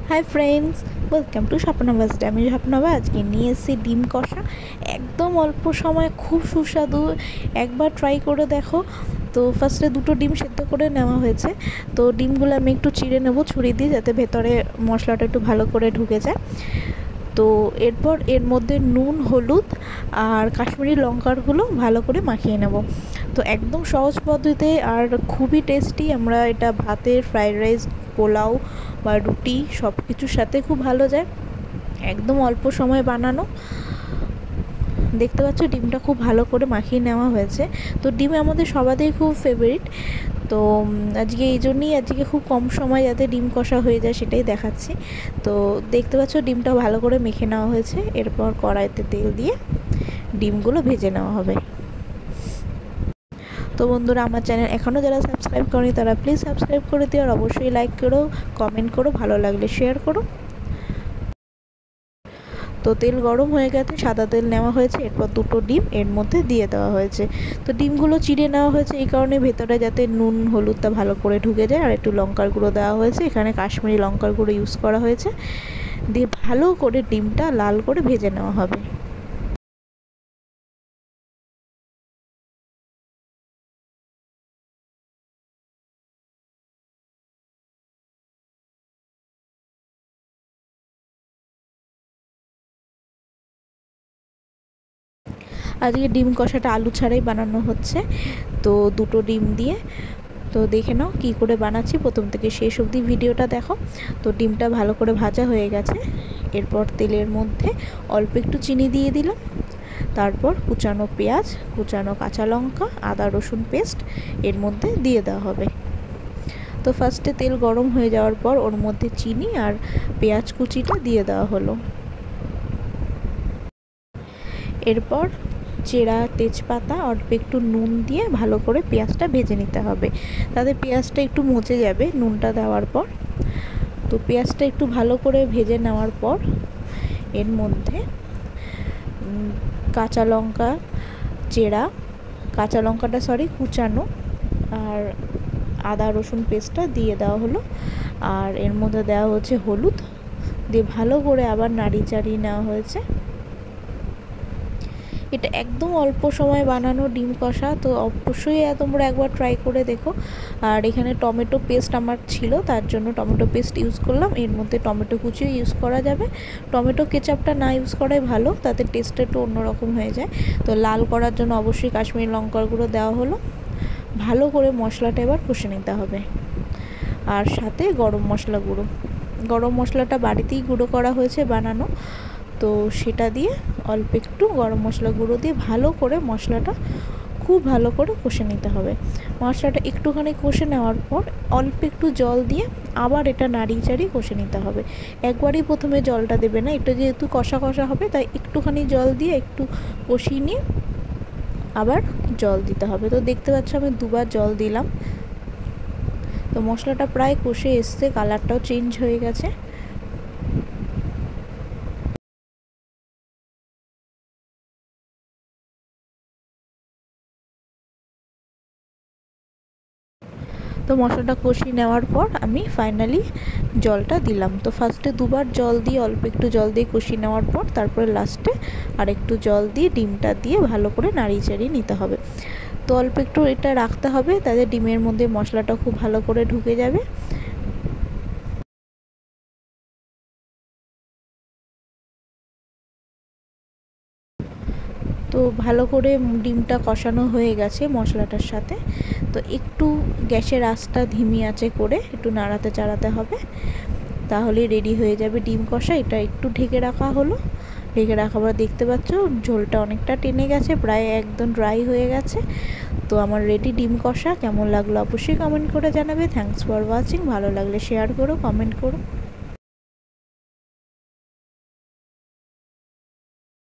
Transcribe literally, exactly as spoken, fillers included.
High friends, welcome to স্বপ্নাবাসডে। আমি স্বপ্নাবা। আজকে নিয়ে এসেছি ডিম কষা, একদম অল্প সময়, খুব সুস্বাদু। একবার ট্রাই করে দেখো। তো ফার্স্টে দুটো ডিম সেদ্ধ করে নেওয়া হয়েছে। তো ডিমগুলো আমি একটু চিড়ে নেবো ছুরি দিয়ে, যাতে ভেতরে মশলাটা একটু ভালো করে ঢুকে যায়। তো এরপর এর মধ্যে নুন, হলুদ আর কাশ্মীরি লঙ্কারগুলো ভালো করে মাখিয়ে নেব। তো একদম সহজ পদ্ধতিতে আর খুবই টেস্টি। আমরা এটা ভাতের, ফ্রাইড রাইস, পোলাও বা রুটি সব কিছুর সাথে খুব ভালো যায়। একদম অল্প সময় বানানো। দেখতে পাচ্ছ ডিমটা খুব ভালো করে মাখিয়ে নেওয়া হয়েছে। তো ডিম আমাদের সবারই খুব ফেভারিট। তো আজকে এই জন্যই আজকে খুব কম সময় যাতে ডিম কষা হয়ে যায় সেটাই দেখাচ্ছি। তো দেখতে পাচ্ছ ডিমটা ভালো করে মেখে নেওয়া হয়েছে। এরপর কড়াইতে তেল দিয়ে ডিমগুলো ভেজে নেওয়া হবে। তো বন্ধুরা, আমার চ্যানেল এখনও যারা সাবস্ক্রাইব করেনি তারা প্লিজ সাবস্ক্রাইব করে দিও, আর অবশ্যই লাইক করো, কমেন্ট করো, ভালো লাগলে শেয়ার করো। তো তেল গরম হয়ে গেছে, সাদা তেল নেওয়া হয়েছে। এরপর দুটো ডিম এর মধ্যে দিয়ে দেওয়া হয়েছে। তো ডিমগুলো চিড়ে নেওয়া হয়েছে এই কারণে, ভেতরে যাতে নুন হলুদটা ভালো করে ঢুকে যায়। আর একটু লঙ্কার গুঁড়ো দেওয়া হয়েছে, এখানে কাশ্মীরি লঙ্কার গুঁড়ো ইউজ করা হয়েছে। দিয়ে ভালো করে ডিমটা লাল করে ভেজে নেওয়া হবে। আজকে ডিম কষাটা আলু ছাড়াই বানানো হচ্ছে। তো দুটো ডিম দিয়ে, তো দেখে নাও কী করে বানাচ্ছি, প্রথম থেকে শেষ অবধি ভিডিওটা দেখো। তো ডিমটা ভালো করে ভাজা হয়ে গেছে। এরপর তেলের মধ্যে অল্প একটু চিনি দিয়ে দিলাম। তারপর কুচানো পেঁয়াজ, কুচানো কাঁচা লঙ্কা, আদা রসুন পেস্ট এর মধ্যে দিয়ে দেওয়া হবে। তো ফার্স্টে তেল গরম হয়ে যাওয়ার পর ওর মধ্যে চিনি আর পেঁয়াজ কুচিটা দিয়ে দেওয়া হলো। এরপর চেরা তেজপাতা, অল্প একটু নুন দিয়ে ভালো করে পেঁয়াজটা ভেজে নিতে হবে, তাতে পেঁয়াজটা একটু মচে যাবে নুনটা দেওয়ার পর। তো পেঁয়াজটা একটু ভালো করে ভেজে নেওয়ার পর এর মধ্যে কাঁচা লঙ্কা চেরা, কাঁচা লঙ্কাটা সরি কুচানো, আর আদা রসুন পেস্টটা দিয়ে দেওয়া হলো। আর এর মধ্যে দেওয়া হচ্ছে হলুদ, দিয়ে ভালো করে আবার নাড়ি চাড়িয়ে নেওয়া হয়েছে। এটা একদম অল্প সময় বানানো ডিম কষা, তো অবশ্যই তোমরা একবার ট্রাই করে দেখো। আর এখানে টমেটো পেস্ট আমার ছিল, তার জন্য টমেটো পেস্ট ইউজ করলাম। এর মধ্যে টমেটো কুচিও ইউজ করা যাবে। টমেটো কেচাপটা না ইউজ করাই ভালো, তাতে টেস্টটা একটু অন্যরকম হয়ে যায়। তো লাল করার জন্য অবশ্যই কাশ্মীরি লঙ্কার গুঁড়ো দেওয়া হলো। ভালো করে মশলাটা এবার কষে নিতে হবে। আর সাথে গরম মশলা গুঁড়ো, গরম মশলাটা বাড়িতেই গুঁড়ো করা হয়েছে বানানো। তো সেটা দিয়ে অল্প একটু গরম মশলা গুঁড়ো দিয়ে ভালো করে মশলাটা খুব ভালো করে কষে নিতে হবে। মশলাটা একটুখানি কষে নেওয়ার পর অল্প একটু জল দিয়ে আবার এটা নাড়িয়ে চাড়িয়ে কষে নিতে হবে। একবারই প্রথমে জলটা দেবে না, এটা যেহেতু কষা কষা হবে তাই একটুখানি জল দিয়ে একটু কষিয়ে নিয়ে আবার জল দিতে হবে। তো দেখতে পাচ্ছ আমি দুবার জল দিলাম। তো মশলাটা প্রায় কষে এসছে, কালারটাও চেঞ্জ হয়ে গেছে। তো মশলাটা কষিয়ে নেওয়ার পর আমি ফাইনালি জলটা দিলাম। তো ফার্স্টে দুবার জল দিয়ে অল্প একটু জল দিয়ে কষিয়ে নেওয়ার পর তারপরে লাস্টে আর একটু জল দিয়ে ডিমটা দিয়ে ভালো করে নাড়িয়ে চাড়িয়ে নিতে হবে। তো অল্প একটু এটা রাখতে হবে, তাতে ডিমের মধ্যে মশলাটা খুব ভালো করে ঢুকে যাবে। তো ভালো করে ডিমটা কষানো হয়ে গেছে মশলাটার সাথে। তো একটু গ্যাসের আঁচটা ধিমি আঁচে করে একটু নাড়াতে চাড়াতে হবে, তাহলেই রেডি হয়ে যাবে ডিম কষা। এটা একটু ঢেকে রাখা হলো। ঢেকে রাখার পর দেখতে পাচ্ছ ঝোলটা অনেকটা টেনে গেছে, প্রায় একদম ড্রাই হয়ে গেছে। তো আমার রেডি ডিম কষা। কেমন লাগলো অবশ্যই কমেন্ট করে জানাবে। Thanks for watching. ভালো লাগলে শেয়ার করো, কমেন্ট করো।